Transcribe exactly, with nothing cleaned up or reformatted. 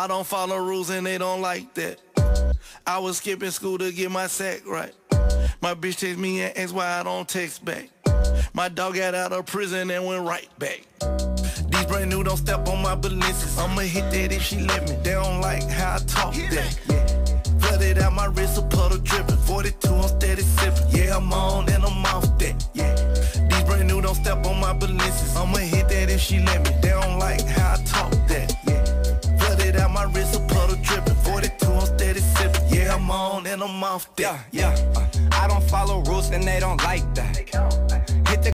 I don't follow rules and they don't like that. I was skipping school to get my sack right. My bitch text me and asks why I don't text back. My dog got out of prison and went right back. These brand new don't step on my Balenciagas. I'ma hit that if she let me. They don't like how I talk that. Yeah. Flooded out my wrist, a puddle dripping. forty-two, I'm steady sipping. Yeah, I'm on and I'm off that. Yeah. These brand new don't step on my Balenciagas. I'ma hit that if she let me. They don't like how I talk that. Yeah. Flooded out my wrist, a puddle dripping. forty-two, I'm steady sipping. Yeah, I'm on and I'm off that. Yeah, yeah. Uh, I don't follow rules and they don't like that.